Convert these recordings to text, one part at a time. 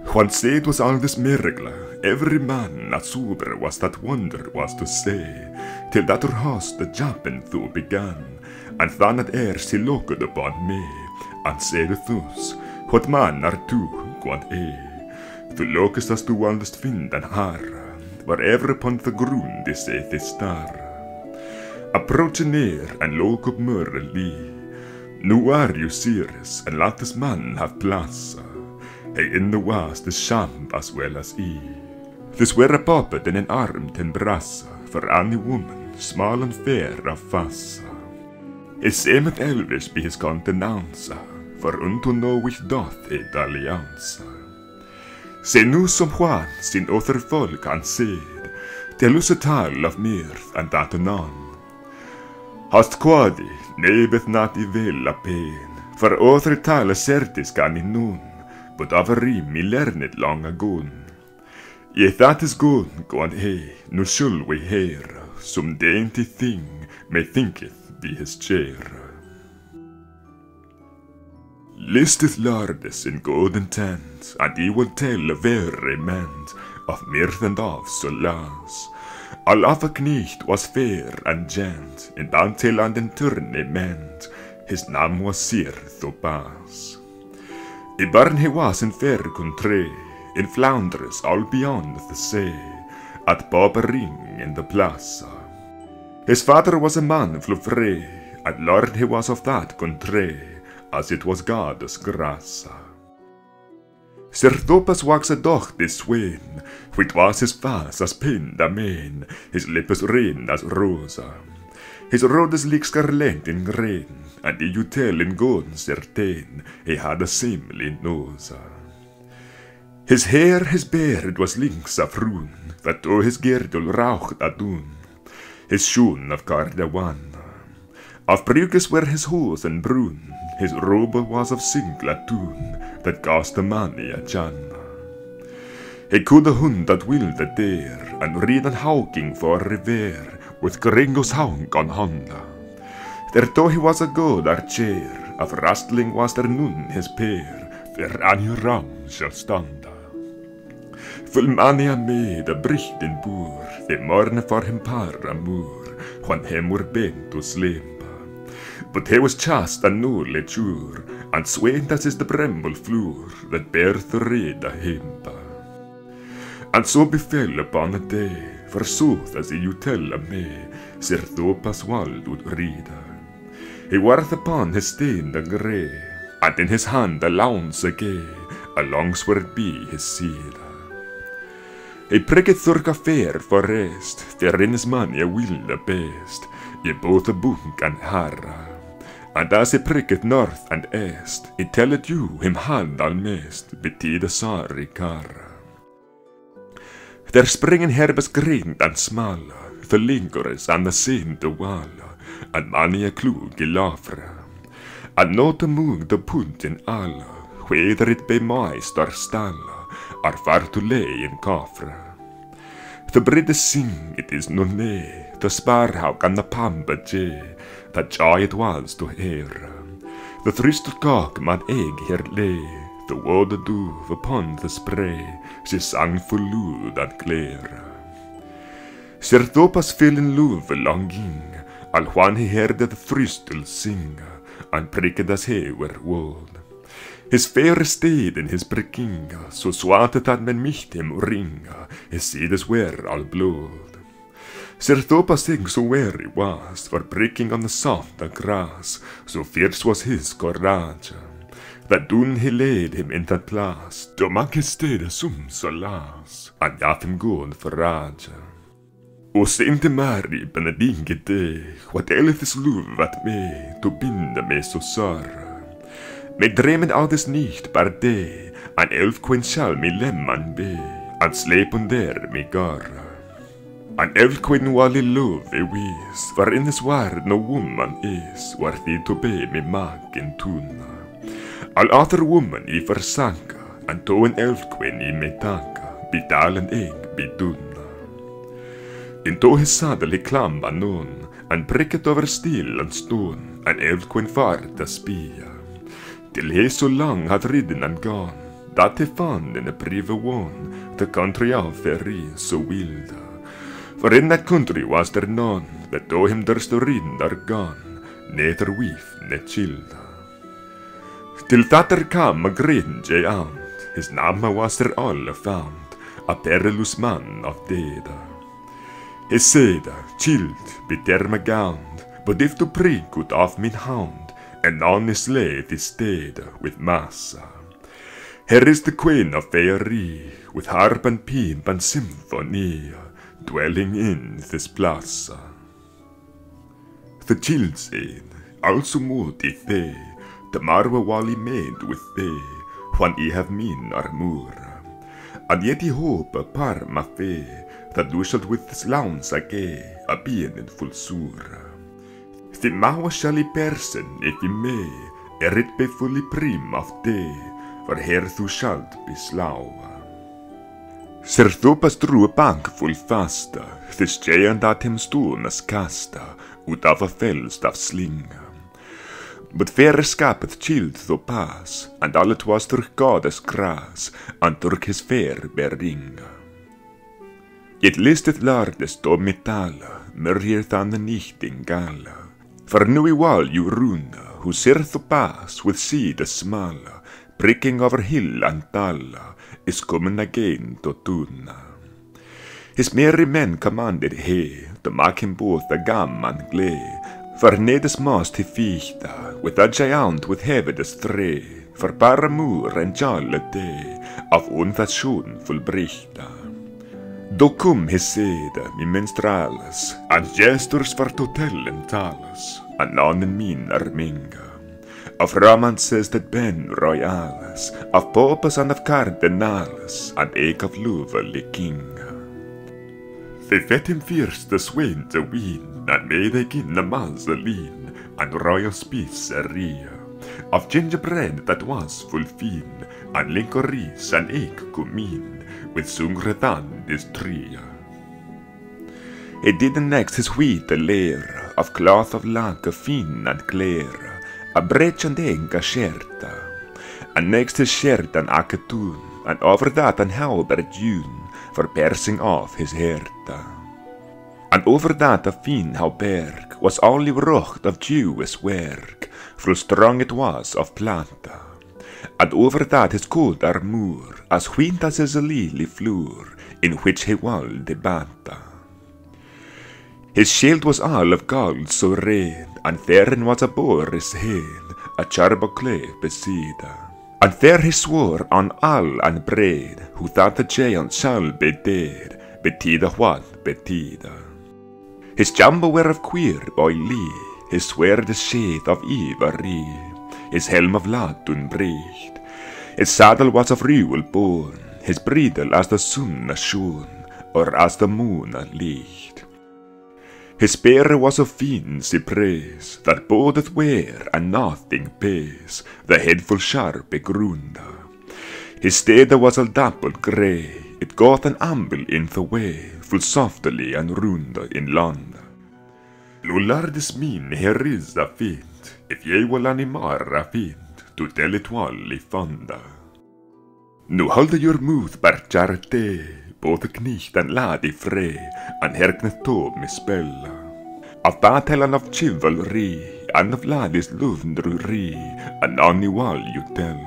When said was all this miracle, every man not sober was that wonder was to say, till that her host the jumping through began, and then at erst he looked upon me, and said thus, what man are tu, quod Thu lookest as du wildest vind and har, wherever upon the grund they saith his star. Approach near and look up merrily, nu are you serious, and let this man have place. Hey in the was the sham as well as he. This were a puppet in an arm ten brass, for any woman, small and fair of face. His sameth elvish be his countenance, for unto know which doth it alliance. Se nu som Juan sin other folk han said, tell us a tale of mirth and that anon. Hast quadi, nebeth not I vel a pain, for other tale certis can I nun, but of a rim I learned long ago. Yet that is good, God hey, nu shall we hear, some dainty thing may thinketh be his chair. Listeth lordes in golden tent, and he will tell a very ment of mirth and of solace. All of a knecht was fair and gent, in Danteland and tournament, his name was Sir Thopas. I born he was in fair country, in Flanders all beyond the sea, at Bobering in the plaza. His father was a man full free, and lord he was of that country, as it was God's grace. Sir Thopas walks a doch this swain, which was his face as pinned a main, his lips red as rosa. His road is like scarlet in grain, and you tell in gold certain, he had a seemly nose. His hair, his beard was links of rune, that o his girdle raucht adun, his shoon of cardawan. Of brugges were his hose and brune, his robe was of singlatoon, that cost a money a jan. He could a hund that willed a dare, and read an hawking for revere, with gringos hawk on honda. Thereto he was a good archer, of rustling was there none his pair, there any ram shall standa. Full many a maid a bricht in boer, they mourne for him paramour, when him were bent to sleep. But he was chaste and no leture, and swain as is the bramble floor, that beareth the red a hemp. And so befell upon a day, forsooth as you tell a me, Sir Thopas wald would read. He warth upon his stain a grey, and in his hand a lance a gay, a long sword be his seed. He pricketh thurk a fair forest, therein is many a wilde beast, ye both a bunk and harra. And as he pricketh north and east, he telleth you him had almest, betid a sorry carra. There springen herbes grind and small, the lingers and the sin the wall, and many a klug I lafra. And not a mug the punt in all, whether it be moist or stall, or far to lay in coffre. The bridde sing it is no nay, the sparhawk and the pamba jay, that joy it was to hear. The thrusted cock mad egg here lay, the water dove upon the spray, she sang full loud and clear. Sir Thopas fell in love longing, all when he heard the thrustle sing, and pricked as he were wold. His fair stayed in his pricking, so swatted that men micht him ring, his seeds were all blood. Sir Thopas thing so weary was, for breaking on the soft grass, so fierce was his courage, that dun he laid him in that place, to make his stead sum solace, and gaf him good forage. O Sainte Mary benedicite, what aileth is love at me, to binde me so sore. Me dreamen al this nicht per day, an elfqueen shall me lemman be, and slepen der me garra. An elfqueen wally love I wis, for in this world no woman is, worthy to be me mag in tuna. All other woman I versanka, and to an elfqueen I me tanka, bidal and egg biduna. Into his saddle he klamba nun, and pricket over steel and stone, an elfqueen far to spia. Till he so long had ridden and gone, that he found in a brave one, the country of Faery so wild. For in that country was there none that though him durst read or gone, neither wife ne child. Till that there came a great giant, his name was there all found, a perilous man of dead. He said, child, be there my gound, but if to pray could off min hound, and on his slave is stayed with massa. Here is the queen of Faery, with harp and pipe and symphony, dwelling in this plaza. The child said, also mood if they, the marvel wally made with they, when he have mean armour. And yet he hope par ma fe, that thou shalt with this lounge again, a being in full sur. The mawa shall he person, if he may, ere it be fully prim of day, for here thou shalt be slow. Sir Thopas drew a bank full faster, this giant at him stone as casta, ut of a fellstaff sling. But fair escapeth child Thopas, and all it was through goddess grass, and through his fair bearing. Yet listeth largest o metalla, merrier than the nightingale. For nui wall you rune, who Sir Thopas with seed a small, breaking over hill and dal, is coming again to Tuna. His merry men commanded he, to make him both a gam and glee, for nedes must he fichte, with a giant with heavy stray, for paramour and jolly day, of un that schoen fullbrichte. Då kom he sede, mi minstrales, and gestures for to tell and tales, and on in minar minga. Of romances that ben royales, of popes and of cardinales, and eke of lovely kinga. They fed him first the swain to ween, and made again a mazzoline, and royal spiceria, of gingerbread that was full fine, and licorice and egg cummin, with sungredan this tree. He did next his wheat a layer, of cloth of lacquer fine and clear, a breech and enga scherta, and next his shirt an akatoon, and over that an halberd June, for piercing off his herta. And over that a fine hauberg was only wrought of Jewish work, full strong it was of plata. And over that his coat armour, as white as is a lily floor, in which he walled the bata. His shield was all of gold so red, and therein was a boar's head, a charboclet beside. And there he swore on all and bread, who thought the giant shall be dead, betida what betida. His jumbo were of queer boy lee, his sword is shade of ivory, his helm of latun brecht, his saddle was of rewel bone, his bridle as the sun shone, or as the moon licht. His spear was of fine cypress, that bodeth wear and nothing pays, the head full sharp grunda. His steed was a dappled grey, it got an amble in the way, full softly and runda in land. Lullardis min here is a feint, if ye will animar a feint, to tell it wally fanda. Nu halde your mouth bar charte, both knicht and ladi frey, and herkneth to misspella. Of battle and of chivalry, and of ladis luvndruri, and on you all you tell.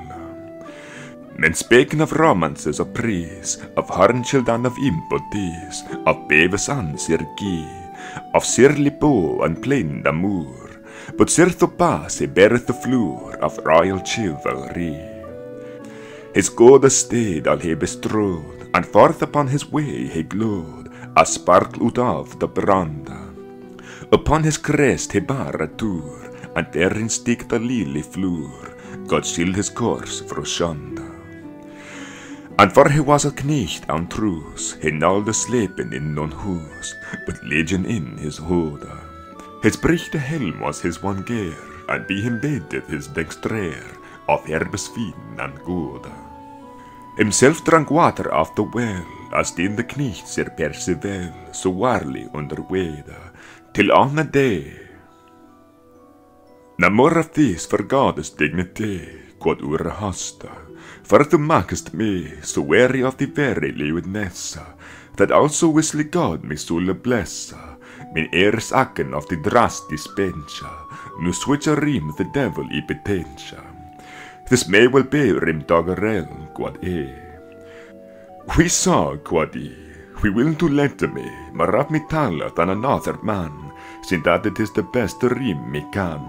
Men speaking of romances of praise, of Hornchild and of impoties, of Bevis and Sirgi, of Sirly Bow and plain d'amour, but Sir Thopas he beareth the floor of royal chivalry. His good estate all he bestrode, and forth upon his way he glode, a sparkle out of the branda. Upon his crest he bar a tour, and therein stick the lily floor, God shield his course fro shanda. And for he was a knecht on truce, he nalde slepen in non hus, but legion in his hoda. His brichte helm was his one gear, and be him bedeth his dextrer, of herbes fin and goda. Himself drank water of the well, as did the knecht Sir Percival, so warly under weda, till on a day. Na more of this for God's dignity, quod ura hosta, for thou makest me so weary of the very lewdness, that also wisely God me soule bless, min eres akken of the drast dispensa, nu switcher rim the devil I betensa. This may well be rim doggerel, quod e. We saw, quod I, we will to let me, marab me taller than another man, since that it is the best rim me can.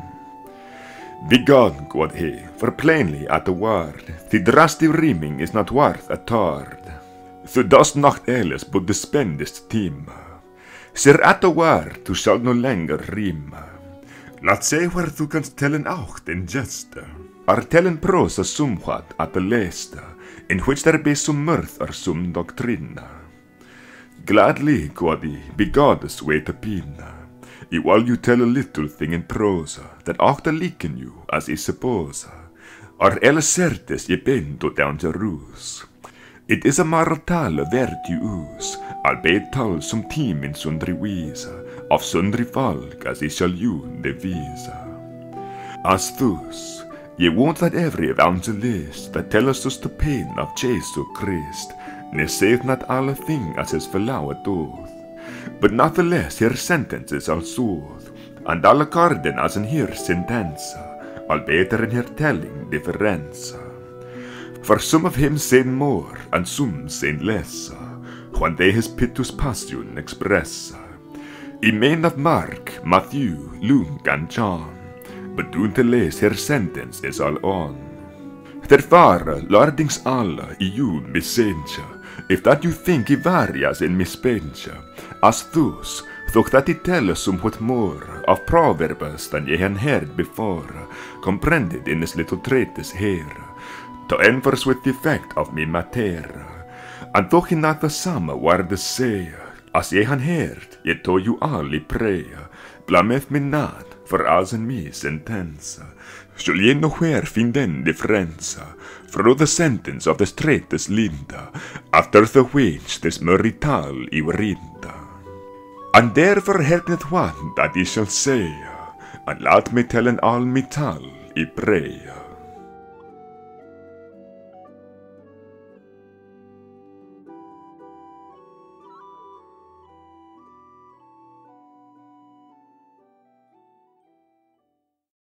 Begone, quod he, for plainly at the word, the drasty rimming is not worth a tord. Thou dost not else but dispendest time. Sir at the word thou shalt no longer rime. Laat say where thou canst tellen aucht in geste, or tellen prosa somewhat at the least, in which there be some mirth or some doctrine. Gladly, quod I, be God's way to pin. I will you tell a little thing in prosa, that ought to liken you, as I suppose, or else certes ye been to down to ruse. It is a marital virtues, albeit tall some team in sundry wise, of sundry folk as I shall you devise. As thus, ye wont that every evangelist that telleth us the pain of Jesu Christ, ne saith not alle thing as his fellow doth, but natheless her sentences all sooth, and all according as in her sentence, all better in her telling difference. For some of him say more, and some say less, when they his piteous passion express. I may not mark Matthew, Luke, and John, but doenteles her sentence is all on. Therefore, lordings alla I you missenja, if that you think I varias in mispenja, as thus, though that I tell us somewhat more of proverbs than ye han heard before, comprehended in this little treatise here, to enforce with the effect of me matter, and though he not the same word say, as ye han heard, yet to you all I pray, blameth me not, for as in me sentence, shall ye nowhere find any difference, through the sentence of this treatise linda, after the which this marital I read. And therefore helpeth one that I shall say, and let me tell in all me tell, I pray.